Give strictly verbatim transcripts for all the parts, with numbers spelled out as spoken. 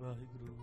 वाहिगुरु।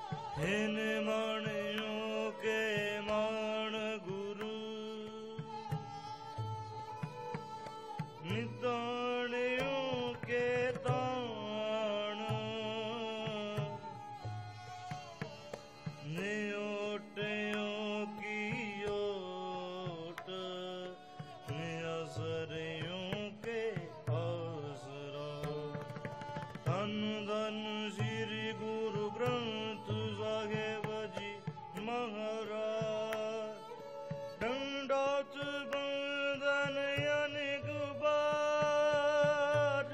इन मणियों के मान गुरु धन धन श्री गुरु ग्रंथ साहिब जी महाराज। दंडोत बंदन अनेक बार,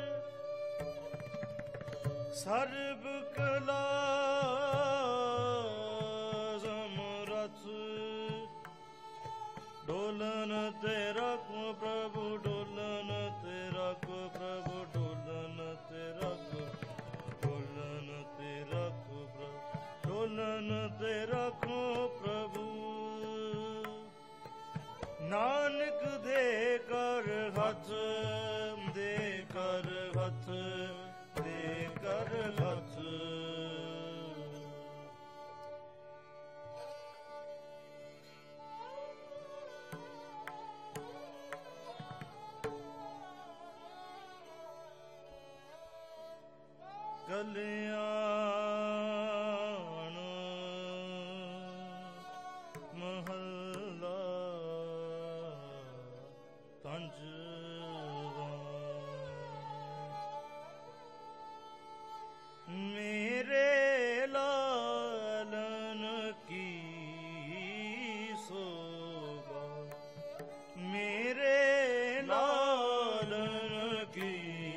सर्व कला समरथ। डोलन तेरा को प्रभु, डोलन तेरा को प्रभु, डोलन तेरा को, डोलन तेरा को प्रभु, डोलन तेरा को प्रभु। नानक दे कर हथ, दे कर हथ, दे कर हथ। कल्याण महला पंजवा। मेरे लालन की शोभा, मेरे लालन की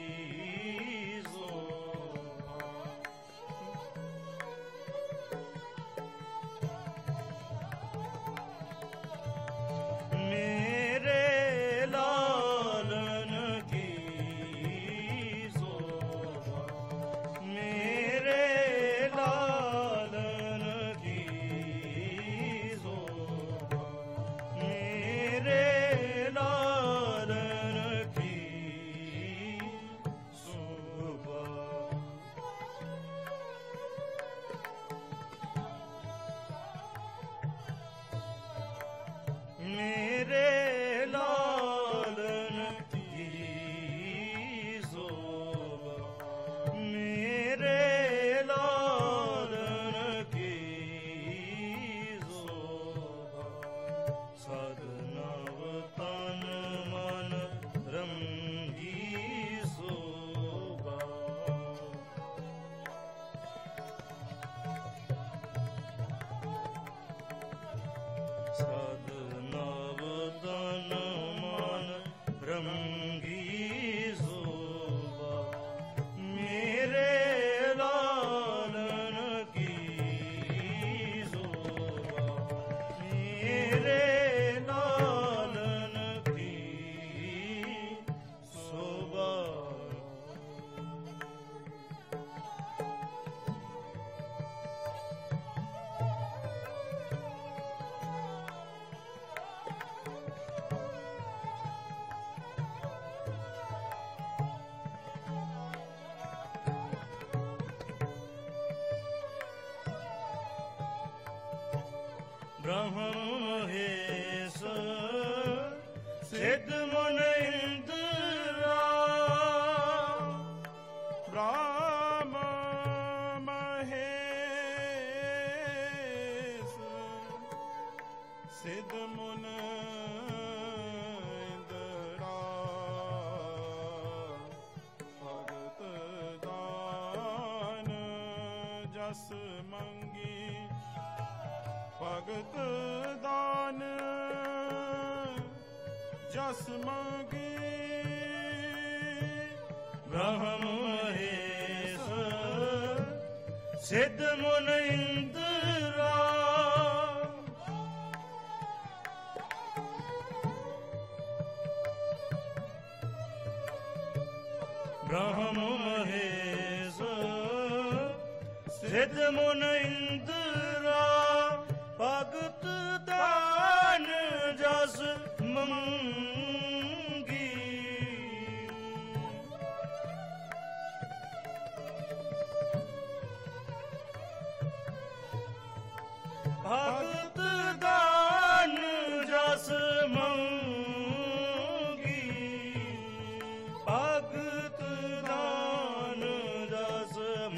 ब्रह्म महेश सिद्ध मन इंद्रा। ब्रह्म महेश सिद्ध मन इंद्रा। भगत दान जस मंगी, भगत दान जस मांगे। ब्रह्म महेश सिद्ध मन इंद्रा। ब्रह्म महेश सिद्ध मन इंद्रा। भगत दान जस मंगी, भगत दान जस मंगी। भगत दान जस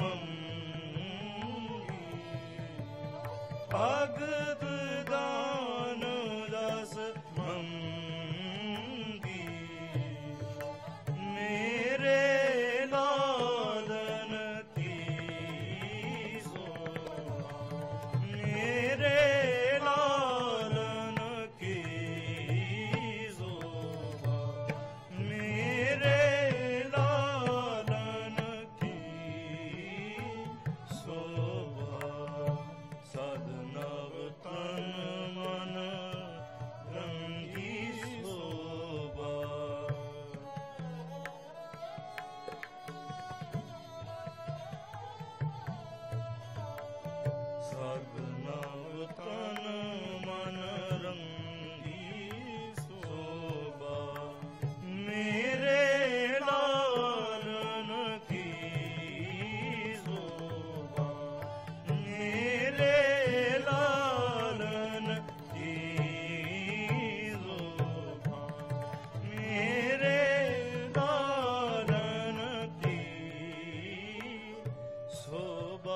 मंगी। भगत दान जस मंगी। मेरे लालन ਸੋਭਾ।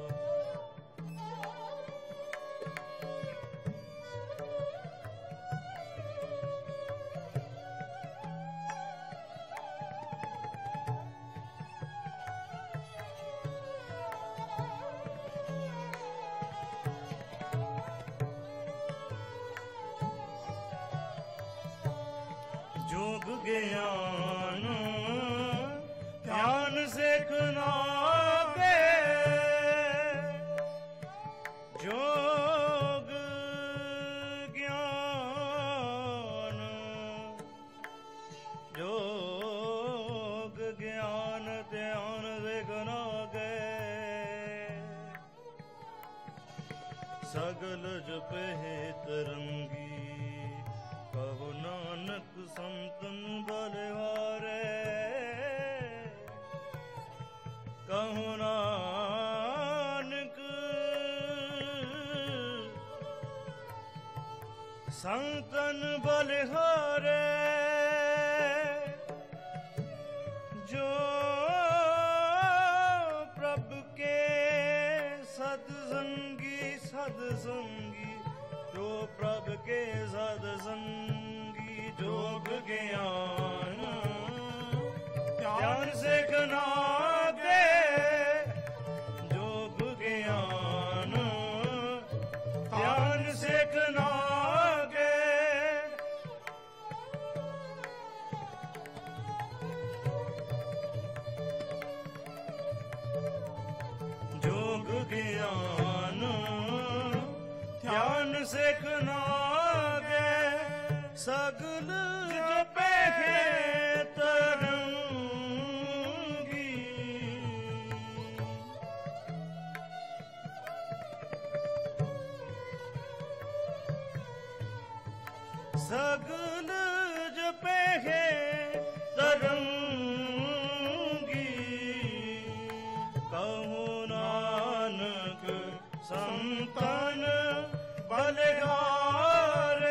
जोग ज्ञान ध्यान सेखना के, जोग ज्ञान जोग ज्ञान ध्यान सेखना के, सगल जपे तरंगी कहो नानक संतन बलिहारे। कहो नानक संतन बलिहारे, जो प्रभु के सत्संगी सत्संगी, जो प्रभु के सत्संगी। जोग ज्ञान ध्यान सेखना के, जोग ज्ञान ध्यान सेखना के, जोग ज्ञान ध्यान सेखना के, सगल जपे तरंगी। सगल जपे तरंगी, कहो नानक संतन बलिहारे।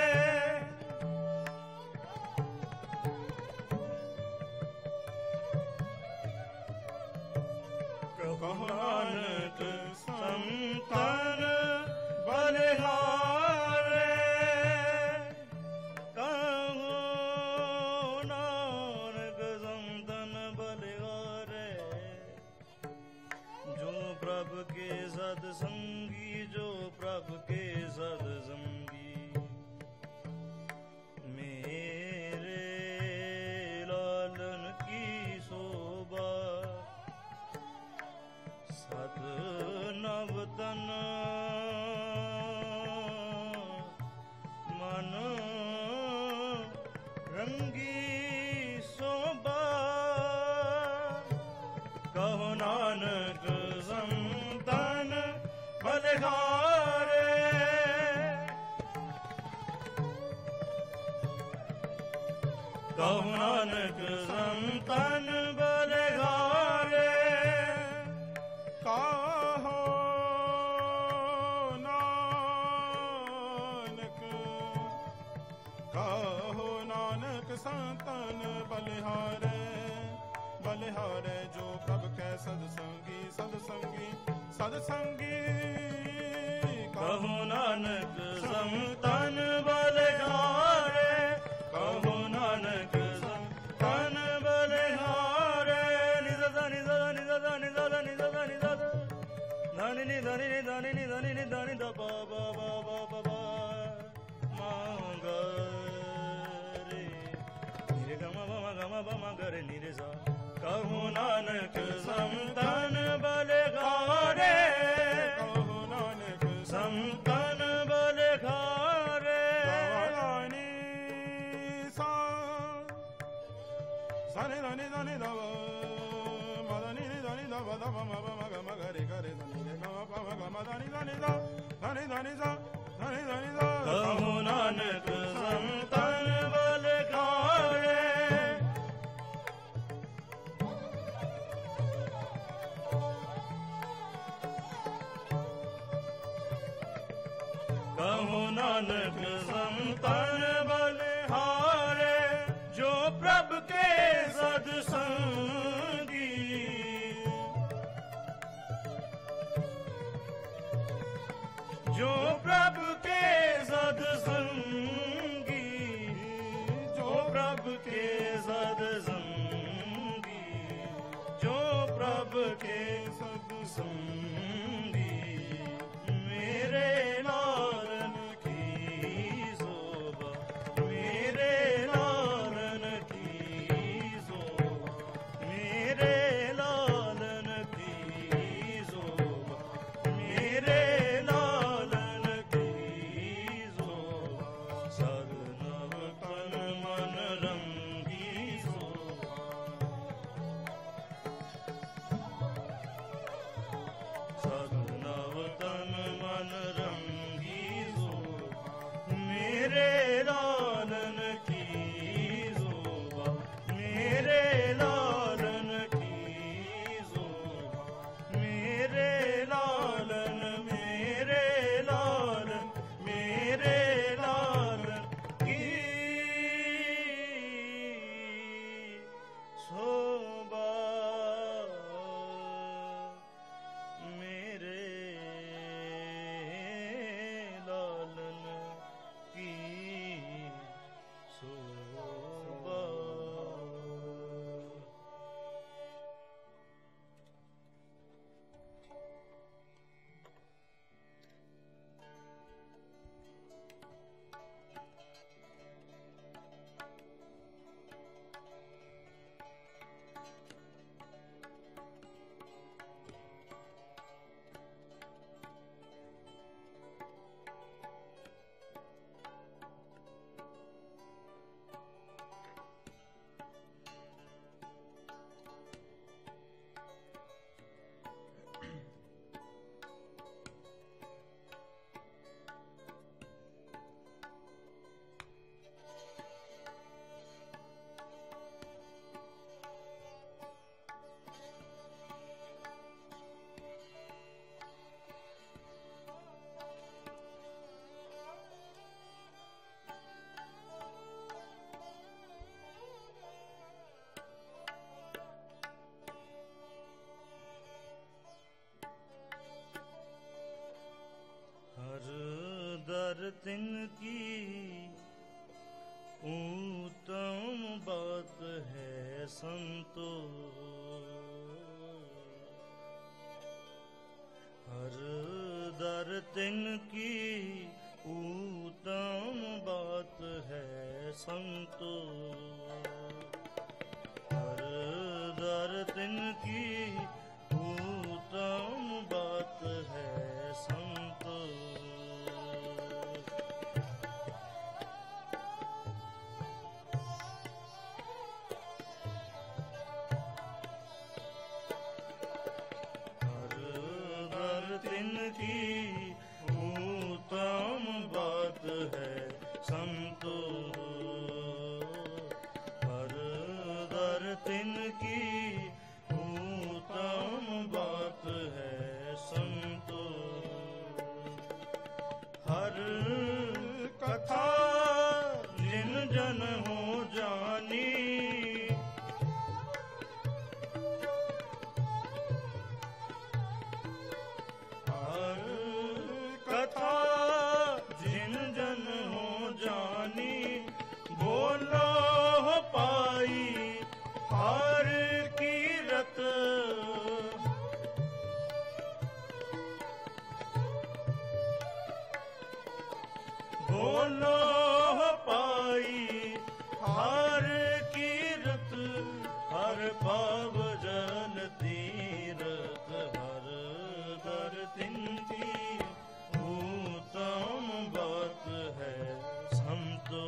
कहो नानक संतन बलिहारे। कहो नानक संतन बलिहारे, जो प्रभु के सत्संगी, जो प्रभु के सत्संगी। मेरे लालन की शोभा, सत नवतन मन रंगी शोभा। कहो नानक संतन बलिहारे। कहो नानक संतन बलिहारे। कहो नानक, कहो नानक संतन बलिहारे। बलिहारे जो प्रभु कै सत्संगी सत्संगी सत्संगी। कहो नानक संतन बलिहारे। कहो नानक संतन बलिहारे। निदा निदा निदा निदा निदा निदा धनि नि धनि नि धनि नि धनि नि धनि द बा बा बा बा बा बा मांग रे निरे ग म ब म ग म ब म ग रे निरे सा। कहो नानक संतन बलिहारे। कहो नानक संतन बलिहारे। गवानी सा सनि धनि धनि धव मदनि धनि धव धव म ब म ग म ग रे ग रे धनि रे ग म प म ग म धनि धनि ध धनि धनि सा धनि धनि ध। कहो नानक संतन बलिहारे। कहो नानक संतन बलिहारे। जो प्रभु के सत्संगी, जो प्रभु के सत्संगी, जो प्रभु के सत्संगी, जो प्रभु के सत्संगी, मेरे लालन की शोभा, मेरे लालन की शोभा, मेरे लालन की शोभा, मेरे लालन की शोभा, सदनव तन मन रंगी शोभा, सदनव तन मन रंगी शोभा, मेरे लालन की शोभा, मेरे लालन की शोभा, मेरे लालन, मेरे लालन, मेरे लालन की शोभा, मेरे लालन की शोभा। हर दर तिनकी उत्तम बात है संतो, हर दर तिनकी उत्तम बात है संतो, हर दर तिनकी उत्तम बात है संतो, हर दर तिनकी उत्तम बात है संतो, हर दर तिनकी उत्तम बात है संतो, हर कथा जिन जन हो जानी, हर कथा जिन जन हो जानी, बोलो हो पाई हर कीरत, बोलो हो पाई हर कीरत, हर पाव जल तीरथ, हर दर तिनकी उत्तम बात है संतो,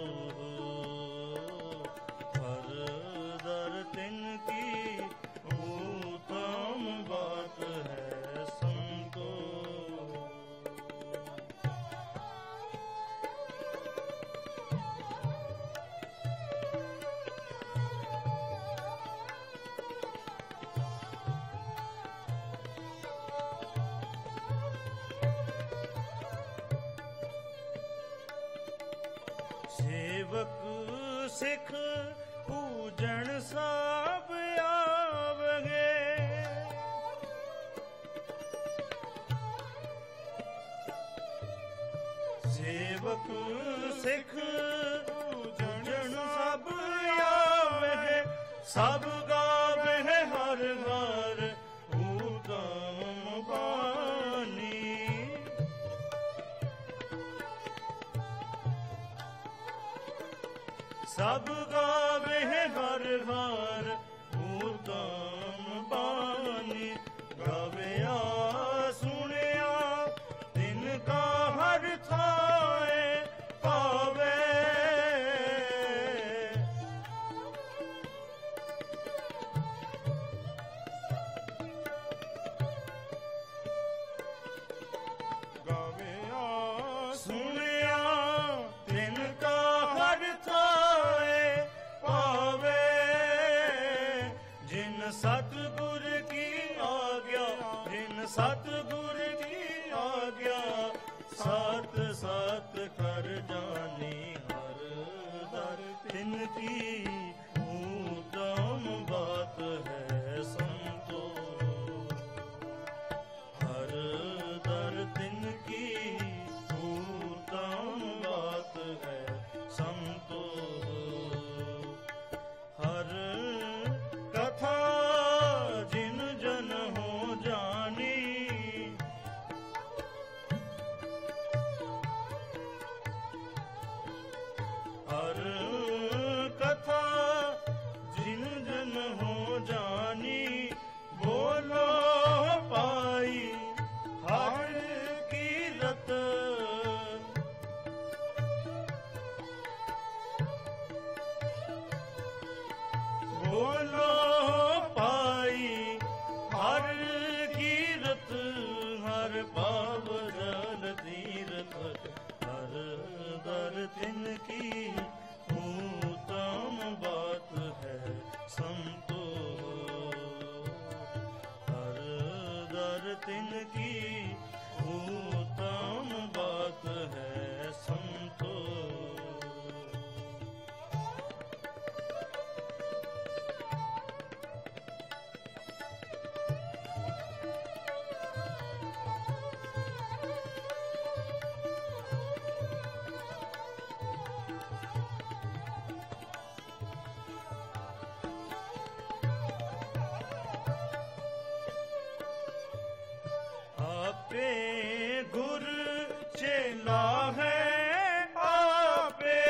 हर दर तिनकी उत्तम बात है संतो। सेवक सिख पूजन सब आवगे, ਸੇਵਕ ਸਿੱਖ ਜਨ ਸਭ ਆਵੇ, ਸਭ ਗਾਵੇ ਹਰ ਹਰ ਊਤਮ ਬਾਣੀ। ਸਭ ਗਾਵੇ ਹਰ ਹਰ ਊਤਮ ਬਾਣੀ। ਗਾਵਿਆ ਸੁਣਿਆ ਤਿਨ ਕਾ ਹਰ ਥਾਏ ਪਾਵੇ। ਗਾਵਿਆ ਸੁਣਿਆ ਤਿਨ ਕਾ ਹਰ ਥਾਏ ਪਾਵੇ। ਜਿਨ ਸਤਿਗੁਰ ਕੀ ਆਗਿਆ, ਜਿਨ ਸਤਿਗੁਰ ਕੀ ਆਗਿਆ, ਸਤ ਸਤ ਕਰ ਜਾਨੀ ਹਰ ਦਰ। ਤਿਨ ਕੀ ਊਤਮ ਬਾਤ ਹੈ ਸੰਤੋ, ਹਰ ਦਰ ਤਿਨ ਕੀ ਊਤਮ ਬਾਤ ਹੈ ਸੰਤੋ। ਹਰ ਕਥਾ ਜਿਨ ਜਨ ਹੋ ਜਾਨੀ, ਹਰ ਕਥਾ ਜਿਨ ਜਨ ਹੋ ਜਾਨੀ। ਬੋਲੋ ਪਾਈ ਹਰ ਕੀਰਤ, ਬੋਲੋ ਪਾਈ ਹਰ ਕੀਰਤ। ਹਰ ਪਾਵ ਜਲ ਤੀਰਥ, ਹਰ ਦਰ ਤਿਨ ਕੀ ਊਤਮ ਬਾਤ ਹੈ ਸੰਤੋ। ਹਰ ਦਰ ਤਿਨ ਕੀ ਊਤਮ ਬਾਤ ਹੈ ਸੰਤੋ। ਆਪੇ ਗੁਰ ਚੇਲਾ ਹੈ ਆਪੇ,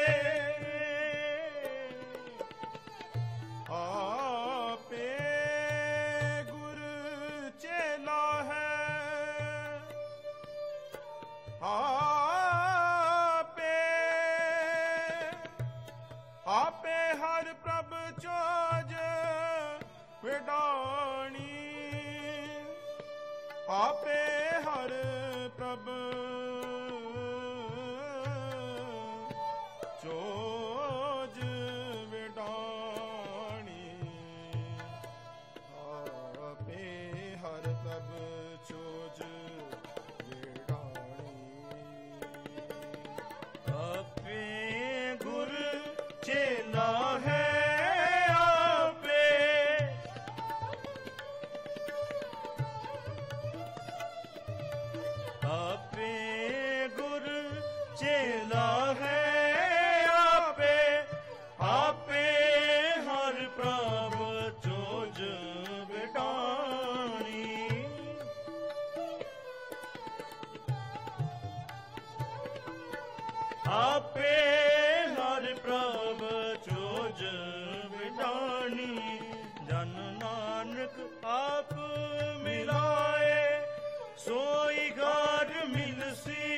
ਆਪੇ ਗੁਰ ਚੇਲਾ ਹੈ। ਆਪੇ ਆਪੇ ਹਰ ਪ੍ਰਭ ਚੋਜ ਵਿਡਾਣੀ। ਆਪੇ ਹਰ ਪ੍ਰਭ ਚੋਜ ਵਿਡਾਣੀ। ਆਪੇ ਹਰ ਪ੍ਰਭ ਚੋਜ ਵਿਡਾਣੀ। ਆਪੇ ਗੁਰ ਚੇਲਾ ਹੈ ਆਪੇ, ਆਪੇ ਗੁਰ ਚੇਲਾ ਹੈ ਆਪੇ। ਆਪੇ ਹਰ ਪ੍ਰਭ ਚੋਜ ਵਿਡਾਣੀ। ਆਪੇ ਹਰ ਪ੍ਰਭ ਚੋਜ ਵਿਡਾਣੀ। ਜਨ ਨਾਨਕ ਆਪ ਮਿਲਾਏ, ਸੋਈ ਘਰ ਮਿਲਸੀ।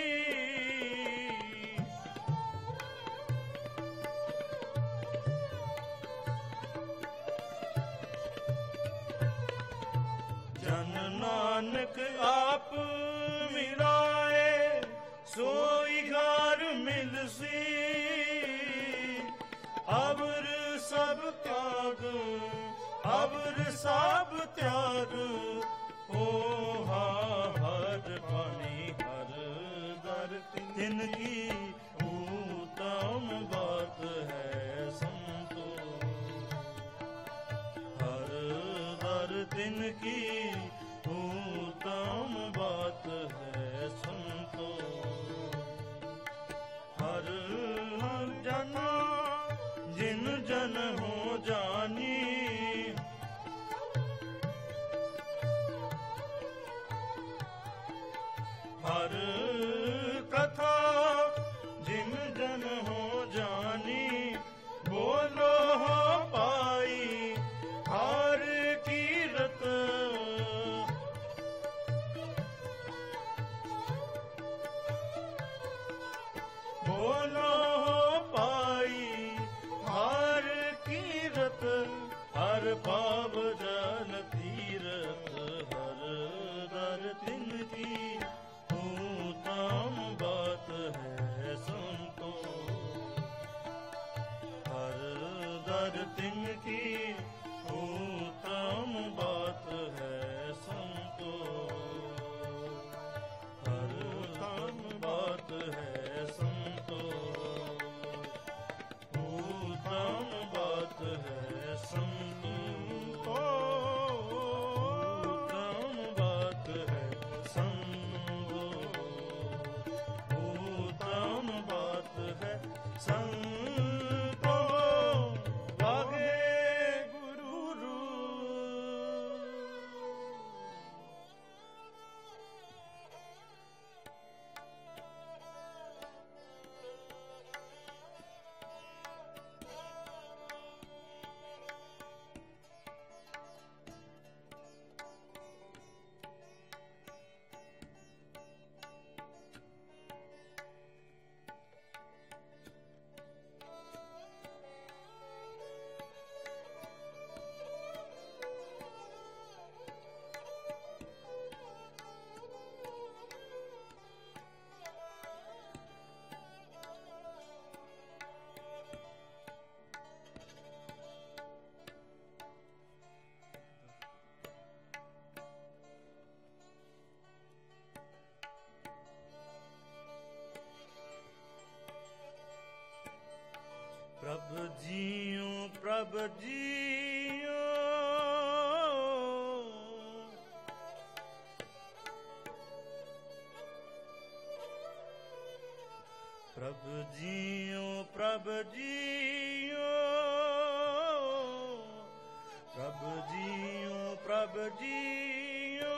ਜਨ ਨਾਨਕ ਆਪ ਮਿਲਾਏ, ਸੋਈ ਘਰ ਮਿਲਸੀ। ਅਵਰ ਸਭ ਤਿਆਗ, ਅਵਰ ਸਭ ਤਿਆਗ, ਹੋਹਾ ਹਰ ਪਾਣੀ ਹਰ ਦਰ। ਤਿਨ ਕੀ ਊਤਮ ਬਾਤ ਹੈ ਸੰਤੋ, ਹਰ ਦਰ ਤਿਨ ਕੀ ਊਤਮ ਬਾਤ ਹੈ ਸੰਤੋ। हर कथा जिन जन हो जानी, बोलो हो पाई हर कीरत। बोलो हो पाई हर कीरत, हर पाव जन तीरथ, हर दर तिनकी उत्तम बात है संतो। हर दर तिनकी उत्तम बात है संतो। हर उत्तम बात है संतो, उत्तम बात है संतो, उत्तम बात है संतो, उत्तम बात है संतो। वागे गुरु प्रभ जियो प्रभ जियो, प्रभ जियो प्रभ जियो, प्रभ जियो प्रभ जियो।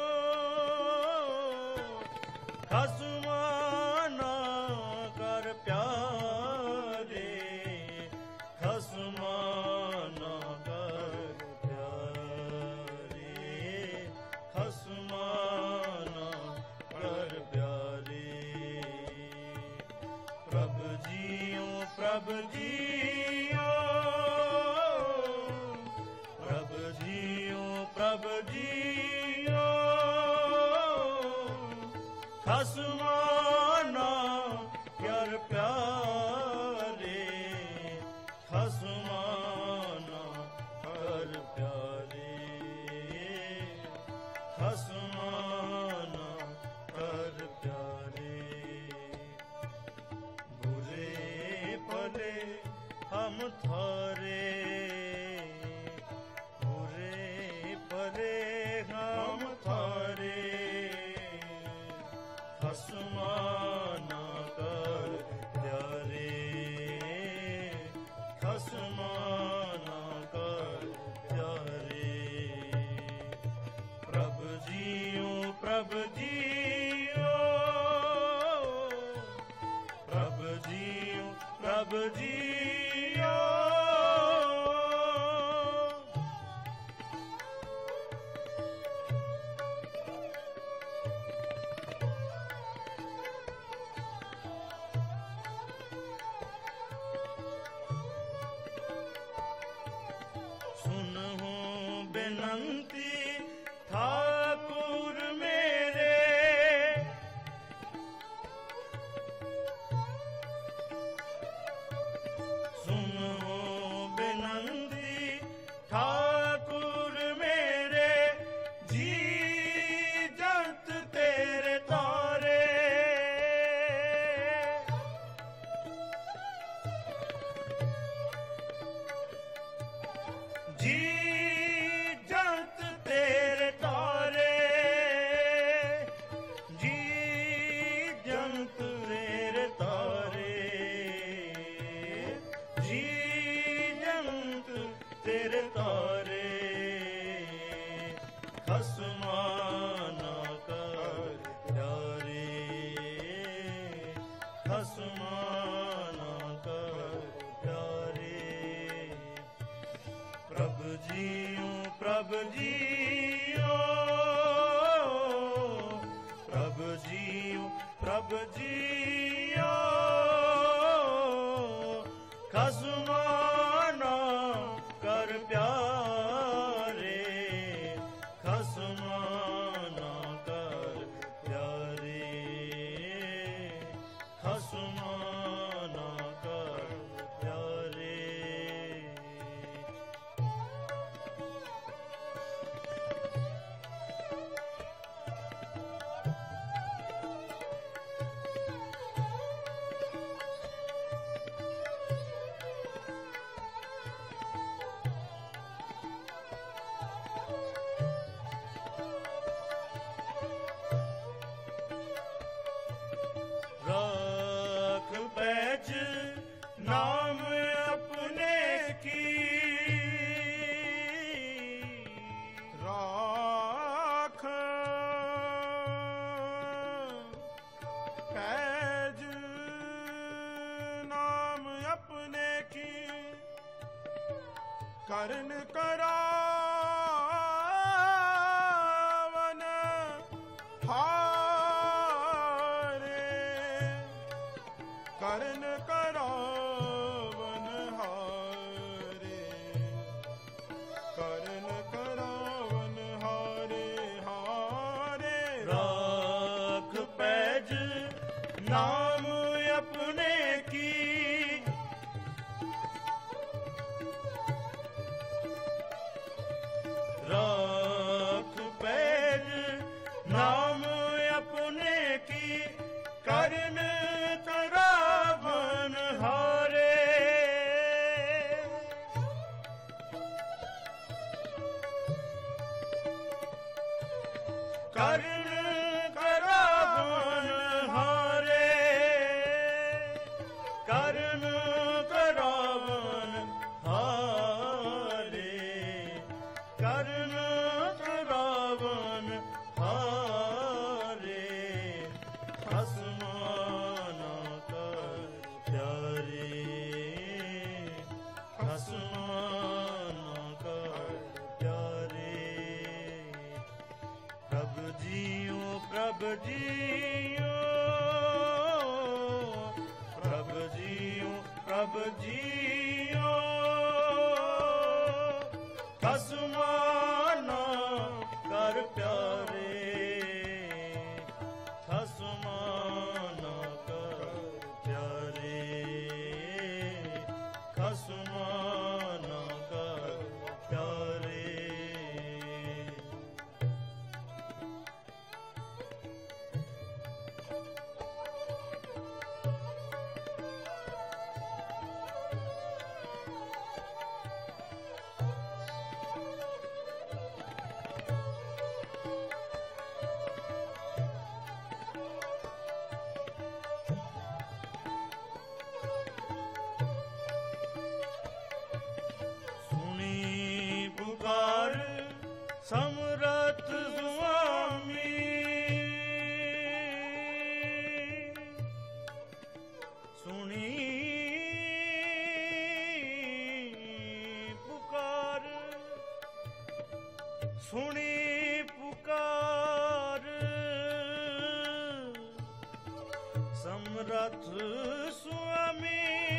खसमाना कर प्यारे, खसमाना कर प्यारे, खसमाना कर प्यारे। प्रभ जियो प्रभ जियो, प्रभ जियो प्रभ जियो। खसमाना कर प्यारे, खसमाना कर प्यारे, खसमाना कर प्यारे। बुरे भले हम थारे, बुरे भले हम थारे। खसमाना कर प्यारे, खसमाना कर प्यारे। प्रभ जियो प्रभ जियो, प्रभ जियो प्रभ जियो। सुनहु बेनंती ठाकुर मेरे, सुनहु बेनंती ठाकुर मेरे। जी जत तेरे तारे, जी जत तेरे तारे, जी जत तेरे तारे, जी जत तेरे तारे। खसमाना कर प्यारे, ਪ੍ਰਭ ਜੀਓ ਪ੍ਰਭ ਜੀਓ ਪ੍ਰਭ ਜੀਓ ਪ੍ਰਭ ਜੀਓ ਖਸਮਾਨਾ ਕਰ ਪਿਆਰੇ ਖਸਮਾਨਾ ਕਰ ਪਿਆਰੇ ਖਸਮਾਨਾ ਕਰ ਪਿਆਰੇ राख पैज नाम अपने की राख पैज नाम अपने की करन करावन हारे करन करावन हारे करन करावन हारे हारे राख पैज नाम अपने की राख पैज नाम अपने की करन करावन हारे करन करावन हारे करन करावन हारे करन करावन हारे खसमाना कर प्यारे खसमाना कर प्यारे प्रभ जियो प्रभ जियो प्रभ जियो प्रभ जियो खसमाना कर प्यारे खसमाना कर प्यारे खसमाना कर प्यारे पुकार समरथ स्वामी सुनी पुकार सुनी पुकार समरथ स्वामी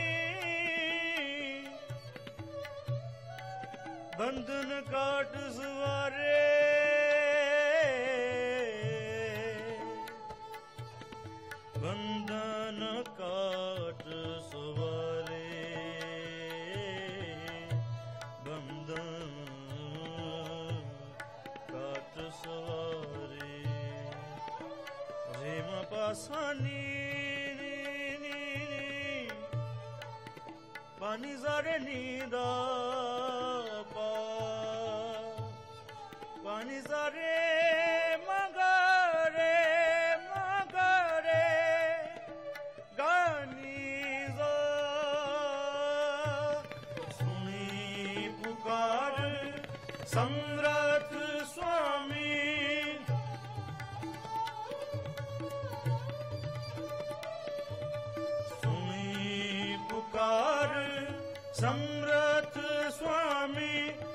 बंधन काट सवारे बंधन काट सवारे बंधन काट सवारे रेम पासानी पानी सारे नीदा पा पानी सारे मगरे मगरे गानी जा सुनी पुकार समरथ स्वामी सुनी पुकार समरथ स्वामी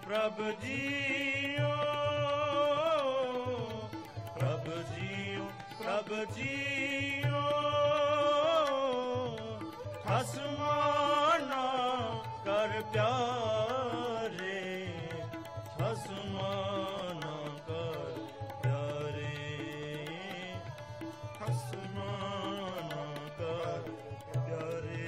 ਪ੍ਰਭ ਜੀਓ ਪ੍ਰਭ ਜੀਓ ਪ੍ਰਭ ਜੀਓ ਖਸਮਾਂ ਨਾ ਕਰ ਪਿਆਰੇ ਖਸਮਾਂ ਨਾ ਕਰ ਪਿਆਰੇ ਖਸਮਾਂ ਨਾ ਕਰ ਪਿਆਰੇ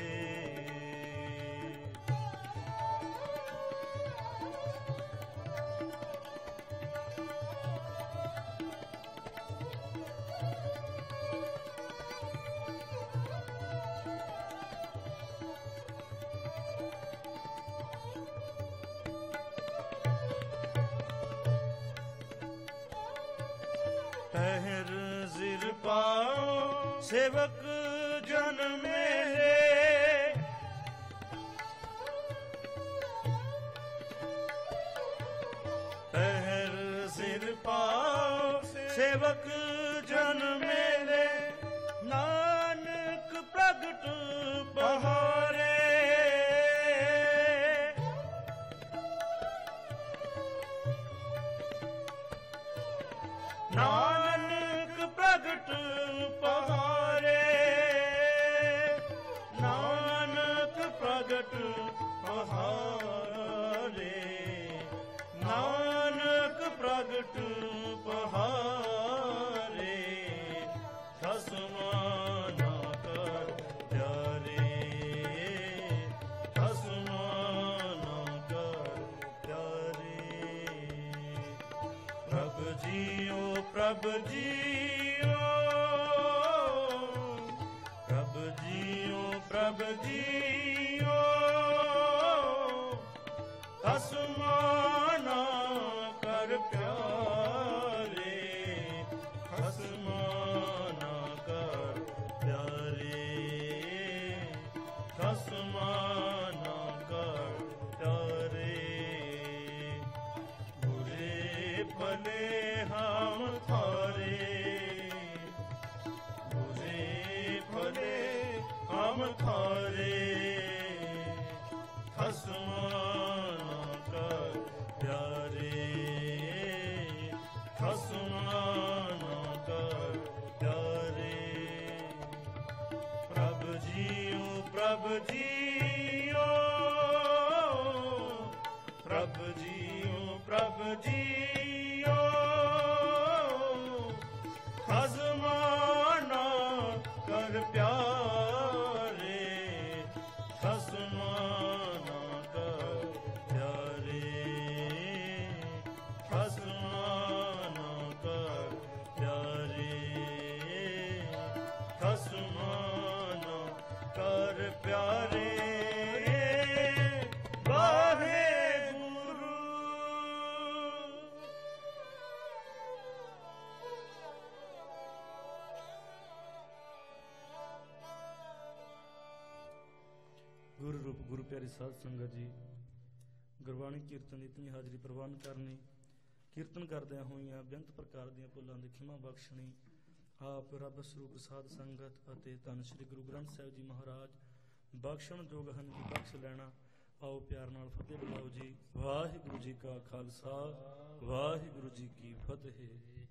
ਪਹਿਰ ਜ਼ਿਰ ਪਾਓ ਸੇਵਕ ਜਨ ਮੇਰੇ ਪਹਿਰ ਜ਼ਿਰ ਪਾਓ ਸੇਵਕ ਜਨ ਮੇਰੇ ਨਾਨਕ ਪ੍ਰਗਟ ਬਹਾਰੇ ਨਾਨਕ ਪ੍ਰਗਟ ਪਹਾਰੇ ਨਾਨਕ ਪ੍ਰਗਟ ਪਹਾਰੇ ਨਾਨਕ ਪ੍ਰਗਟ ਪਹਾਰੇ ਖਸਮਾਂ ਨਾ ਕਰ ਪਿਆਰੇ ਖਸਮਾਂ ਨਾ ਕਰ ਪਿਆਰੇ ਪ੍ਰਭ ਜੀਓ ਪ੍ਰਭ ਜੀਓ ਪ੍ਰਭ ਜੀਓ ਪ੍ਰਭ ਜੀਓ ਖਸਮਾਂ ਨਾ ਕਰ ਪਿਆਰੇ ਖਸਮਾਂ ਨਾ ਕਰ ਪਿਆਰੇ ਖਸਮਾਂ ਨਾ ਕਰ ਪਿਆਰੇ ਬੁਰੇ ਭਲੇ ਹਮ ਥਾਰੇ ਬੁਰੇ ਭਲੇ ਹਮ ਥਾਰੇ ਖਸਮਾਂ ਨਾ ਕਰ ਪਿਆਰੇ ਖਸਮਾਂ ਨਾ ਕਰ ਪਿਆਰੇ ਪ੍ਰਭ ਜੀਓ ਪ੍ਰਭ ਜੀਓ ਪ੍ਰਭ ਜੀਓ ਪ੍ਰਭ ਜੀਓ ਖਸਮਾਂ ਨਾ ਕਰ ਪਿਆਰੇ ਖਸਮਾਂ ਨਾ ਕਰ ਪਿਆਰੇ ਖਸਮਾਂ ਨਾ ਕਰ ਪਿਆਰੇ ਖਸਮਾਂ ਨਾ ਕਰ ਪਿਆਰੇ ਗੁਰੂ ਰੂਪ ਗੁਰੂ ਪਿਆਰੀ ਸਾਧ ਸੰਗਤ ਜੀ, ਗੁਰਬਾਣੀ ਕੀਰਤਨ ਦੀ ਇਤਨੀ ਹਾਜ਼ਰੀ ਪ੍ਰਵਾਨ ਕਰਨੀ, ਕੀਰਤਨ ਕਰਦਿਆਂ ਹੋਈਆਂ ਬੇਅੰਤ ਪ੍ਰਕਾਰ ਦੀਆਂ ਭੁੱਲਾਂ ਦੀ ਖਿਮਾ ਬਖਸ਼ਣੀ, ਆਪ ਰੱਬ ਸਰੂਪ ਸਾਧ ਸੰਗਤ ਅਤੇ ਧੰਨ ਸ਼੍ਰੀ ਗੁਰੂ ਗ੍ਰੰਥ ਸਾਹਿਬ ਜੀ ਮਹਾਰਾਜ ਬਖਸ਼ਣ ਯੋਗ ਹਨ ਜੀ, ਬਖਸ਼ ਲੈਣਾ। ਆਓ ਪਿਆਰ ਨਾਲ ਫਤਿਹ ਬੁਲਾਓ ਜੀ। ਵਾਹਿਗੁਰੂ ਜੀ ਕਾ ਖਾਲਸਾ, ਵਾਹਿਗੁਰੂ ਜੀ ਕੀ ਫਤਿਹ।